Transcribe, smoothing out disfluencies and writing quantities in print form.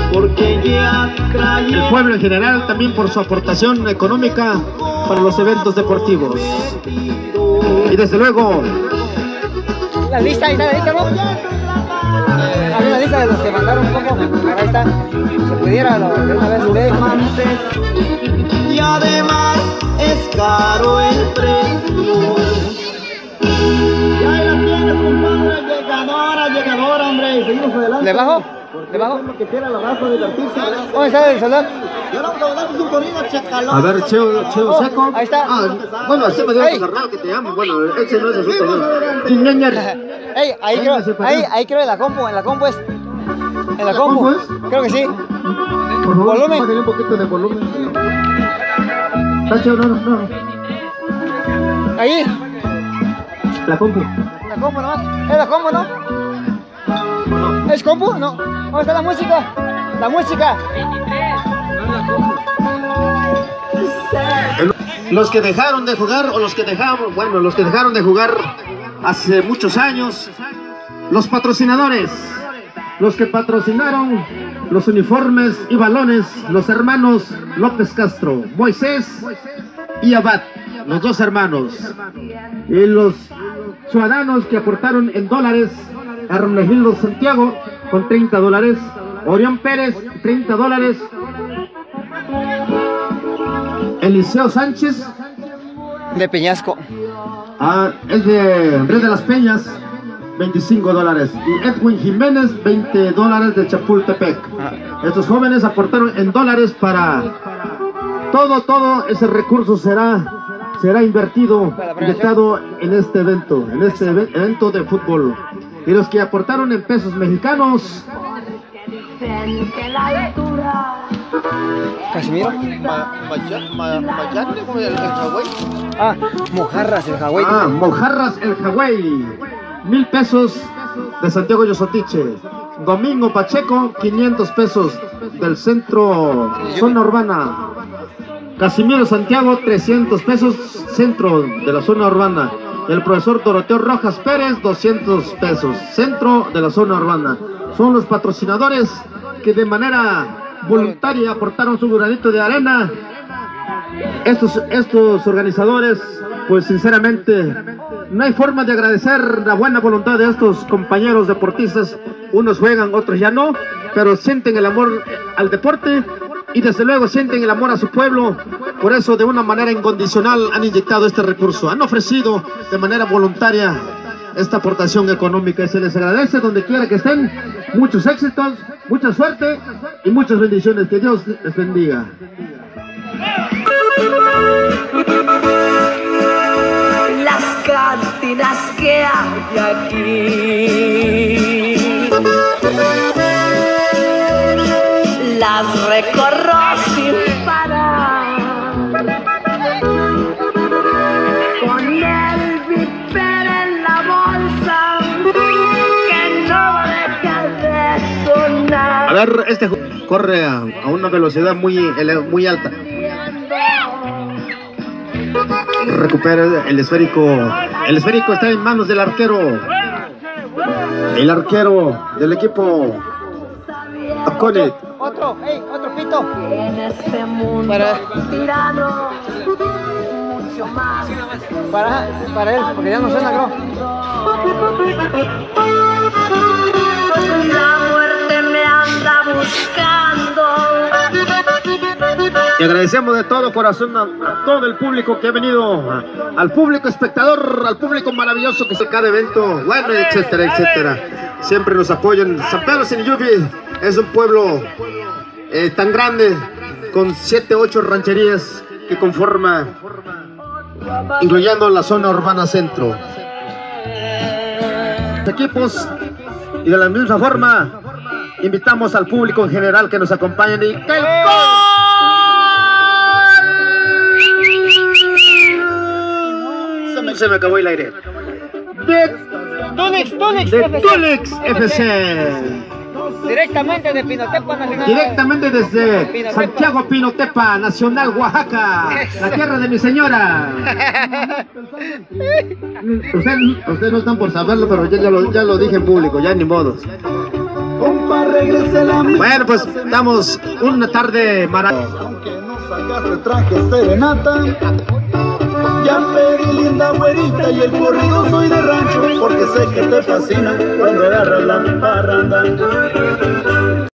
el pueblo en general también por su aportación económica para los eventos deportivos. Y desde luego la lista, ahí está la lista, ¿no? Hay una lista de los que mandaron un poco, ahí está, se pudiera de una vez ver. Y además es caro el precio. Y ahí la tienes, compadre, llegadora, hombre, y seguimos adelante. ¿Le bajo? ¿Le bajo? Lo que quiera la raza divertirse. ¿Dónde está el celular? a ver, Cheo Seco. Ahí está. Bueno, así me dio cerrado que te llamo. Bueno, ese no es asunto. Ey, ahí creo en la compu es. En la compu. Creo que sí. Por favor, volumen. bájale un poquito de volumen. Tacho, no. Ahí. La compu. La compu nomás. ¿Es la compu, no? ¿Es compu? No. ¿Dónde está la música? La música. Los que dejaron de jugar o los que dejaron de jugar hace muchos años, los patrocinadores, los que patrocinaron los uniformes y balones, los hermanos López Castro, Moisés y Abad, los dos hermanos, y los ciudadanos que aportaron en dólares, Hermenegildo Santiago con $30, Orión Pérez $30, Eliseo Sánchez de Peñasco, es de Red de las Peñas, $25, y Edwin Jiménez $20 de Chapultepec. Estos jóvenes aportaron en dólares para todo ese recurso será invertido, inyectado en este evento, evento de fútbol. Y los que aportaron en pesos mexicanos, Casimiro. Mayate, como el Hawái. Mojarras el Hawái. Mojarras el Hawái, $1000 de Santiago Yosotiche. Domingo Pacheco, $500 del centro zona urbana. Casimiro Santiago, $300 centro de la zona urbana. El profesor Doroteo Rojas Pérez, $200 centro de la zona urbana. Son los patrocinadores que de manera voluntaria aportaron su granito de arena. Estos organizadores, pues sinceramente no hay forma de agradecer la buena voluntad de estos compañeros deportistas. Unos juegan, otros ya no, pero sienten el amor al deporte y desde luego sienten el amor a su pueblo. Por eso de una manera incondicional han inyectado este recurso, han ofrecido de manera voluntaria esta aportación económica y se les agradece donde quiera que estén. Muchos éxitos, mucha suerte y muchas bendiciones. Que Dios les bendiga. Las cantinas que hay aquí las recorro sin parar, con el viper en la bolsa que no deja de sonar. A ver, este corre a una velocidad muy alta. Recupera el esférico. El esférico está en manos del arquero. El arquero del equipo Aconet. Otro pito. En este mundo tirano, mucho más Para él, porque ya no suena, creo. La muerte me anda buscando. Y agradecemos de todo corazón a todo el público que ha venido, al público espectador, al público maravilloso que se cada evento, bueno, etcétera, etcétera. Siempre nos apoyan. San Pedro Sininupi es un pueblo tan grande, con 7, 8 rancherías que conforma, incluyendo la zona urbana centro. Equipos, y de la misma forma invitamos al público en general que nos acompañen y ¡que el gol! Se me acabó el aire. De Tulex FC. Directamente de Pinotepa Nacional. Directamente desde Santiago Pinotepa Nacional, Oaxaca, la tierra de mi señora. Ustedes no están por saberlo, pero ya lo dije en público, ya ni modo. compa, regrese la misma. Bueno, pues damos una tarde maravillosa. Aunque no sacaste traje serenata, ya pedí linda güerita y el corrido soy de rancho, porque sé que te fascina cuando agarras la parranda.